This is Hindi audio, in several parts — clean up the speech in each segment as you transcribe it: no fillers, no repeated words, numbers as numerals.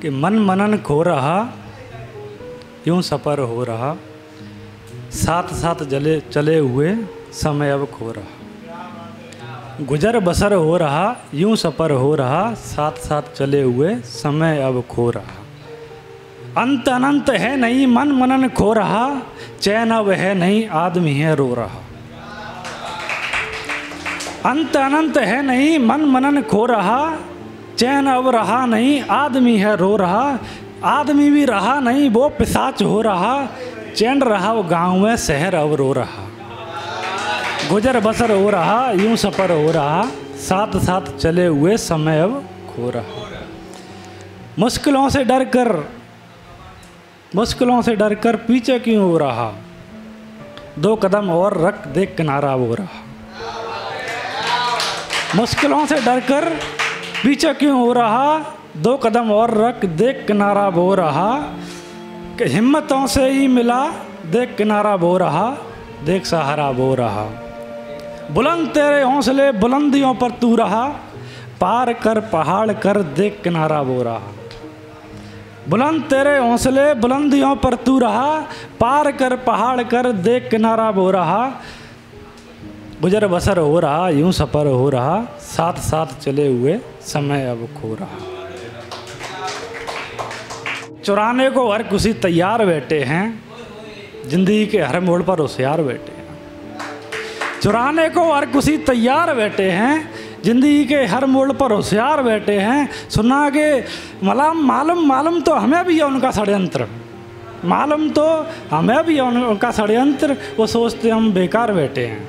कि मन मनन खो रहा, यूं सफ़र हो रहा, साथ साथ चले हुए समय अब खो रहा। गुजर बसर हो रहा, यूं सफ़र हो रहा, साथ साथ चले हुए समय अब खो रहा। अंत अनंत है नहीं, मन मनन खो रहा, चैन अब है नहीं, आदमी है रो रहा। अंत अनंत है नहीं, मन मनन खो रहा, चैन अब रहा नहीं, आदमी है रो रहा। आदमी भी रहा नहीं, वो पिशाच हो रहा, चैन रहा वो गाँव में, शहर अब रो रहा। गुजर बसर हो रहा, यूं सफ़र हो रहा, साथ साथ चले हुए समय अब खो रहा। मुश्किलों से डर कर पीछे क्यों हो रहा, दो कदम और रख देख किनारा वो रहा। मुश्किलों से डर कर पीछे क्यों हो रहा, दो कदम और रख देख किनारा वो रहा। कि हिम्मतों से ही मिला देख किनारा वो रहा, देख सहारा वो रहा। बुलंद तेरे हौसले बुलंदियों पर तू रहा, पार कर पहाड़ कर देख किनारा वो रहा। बुलंद तेरे हौसले बुलंदियों पर तू रहा, पार कर पहाड़ कर देख किनारा वो रहा। गुजर बसर हो रहा, यूं सफ़र हो रहा, साथ साथ चले हुए समय अब खो रहा। चुराने को हर किसी तैयार बैठे हैं, जिंदगी के हर मोड़ पर होशियार बैठे हैं। चुराने को हर किसी तैयार बैठे हैं, जिंदगी के हर मोड़ पर होशियार बैठे हैं। सुना के मालूम तो हमें भी है उनका षड्यंत्र, मालूम तो हमें भी है उनका षड्यंत्र, वो सोचते हम बेकार बैठे हैं।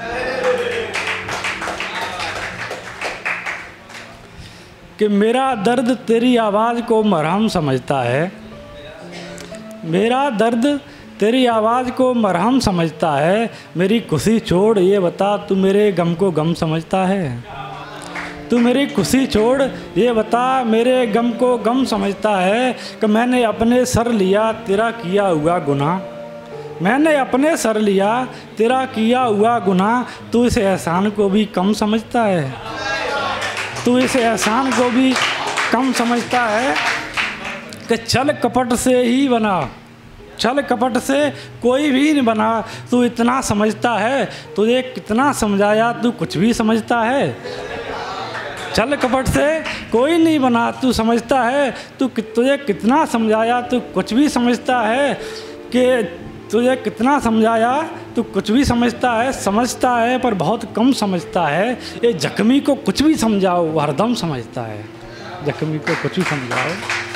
कि मेरा दर्द तेरी आवाज़ को मरहम समझता है, मेरा दर्द तेरी आवाज़ को मरहम समझता है। मेरी खुशी छोड़ ये बता तू मेरे गम को गम समझता है। तू मेरी खुशी छोड़ ये बता मेरे गम को गम समझता है। कि मैंने अपने सर लिया तेरा किया हुआ गुनाह, मैंने अपने सर लिया तेरा किया हुआ गुनाह। तू इस एहसान को भी कम समझता है, तू इस एहसान को भी कम समझता है। कि छल कपट से ही बना, छल कपट से कोई भी नहीं बना। तू इतना समझता है, तुझे कितना समझाया तू कुछ भी समझता है। छल कपट से कोई नहीं बना, तू समझता है, तुझे कितना समझाया तू कुछ भी समझता है। कि तुझे कितना समझाया तू कुछ भी समझता है पर बहुत कम समझता है। ये जख्मी को कुछ भी समझाओ वो हरदम समझता है, जख्मी को कुछ भी समझाओ।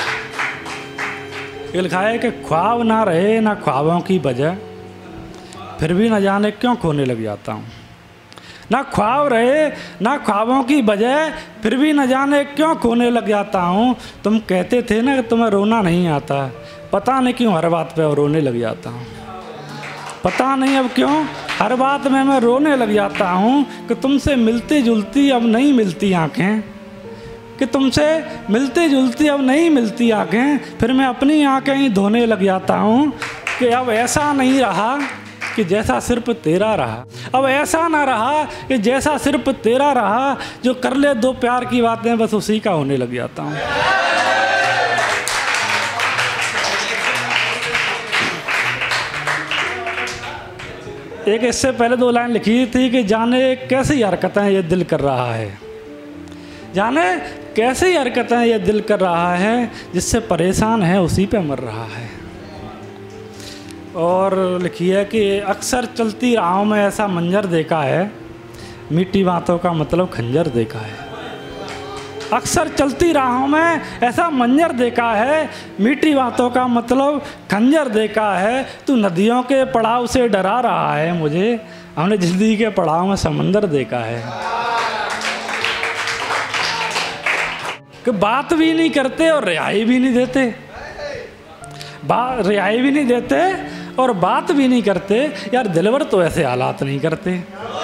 ये लिखा है कि ख्वाब ना रहे ना ख्वाबों की वजह, फिर भी न जाने क्यों खोने लग जाता हूँ। ना ख्वाब रहे ना ख्वाबों की वजह, फिर भी न जाने क्यों खोने लग जाता हूँ। तुम कहते थे ना कि तुम्हें रोना नहीं आता, पता नहीं क्यों हर बात पे रोने लग जाता हूँ। पता नहीं अब क्यों हर बात में मैं रोने लग जाता हूँ। कि तुमसे मिलती जुलती अब नहीं मिलती आँखें, कि तुमसे मिलती जुलती अब नहीं मिलती आँखें। फिर मैं अपनी आँखें ही धोने लग जाता हूँ। कि अब ऐसा नहीं रहा कि जैसा सिर्फ तेरा रहा, अब ऐसा ना रहा कि जैसा सिर्फ तेरा रहा। जो कर ले दो प्यार की बातें बस उसी का होने लग जाता हूँ। एक इससे पहले 2 लाइन लिखी थी कि जाने कैसी हरकतें ये दिल कर रहा है, जाने कैसी हरकतें ये दिल कर रहा है। जिससे परेशान है उसी पे मर रहा है। और लिखी है कि अक्सर चलती राहों में ऐसा मंजर देखा है, मीठी बातों का मतलब खंजर देखा है। अक्सर चलती राहों में ऐसा मंजर देखा है, मीठी बातों का मतलब खंजर देखा है। तू नदियों के पड़ाव से डरा रहा है मुझे, हमने जिंदगी के पड़ाव में समंदर देखा है। कि बात भी नहीं करते और रिहाई भी नहीं देते, रिहाई भी नहीं देते और बात भी नहीं करते। यार दिलवर तो ऐसे हालात नहीं करते,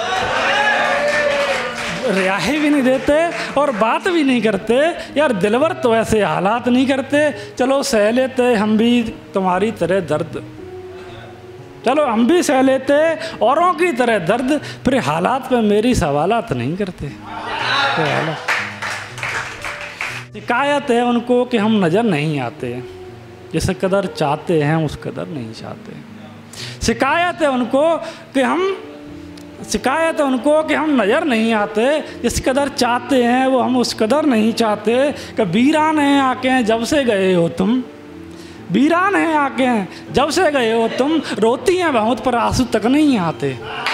रिहाई भी नहीं देते और बात भी नहीं करते। यार दिलवर तो ऐसे हालात नहीं करते। चलो सह लेते हम भी तुम्हारी तरह दर्द, चलो हम भी सह लेते औरों की तरह दर्द। फिर हालात पे मेरी सवालात नहीं करते। शिकायत है उनको कि हम नज़र नहीं आते, जिस कदर चाहते हैं उस कदर नहीं चाहते। शिकायत है उनको कि हम नज़र नहीं आते, जिस कदर चाहते हैं वो हम उस कदर नहीं चाहते। कि वीरान हैं आँखें जब से गए हो तुम, वीरान हैं आँखें जब से गए हो तुम, रोती हैं बहुत पर आंसू तक नहीं आते।